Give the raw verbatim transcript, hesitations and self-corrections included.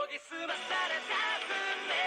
研ぎ澄まされた運命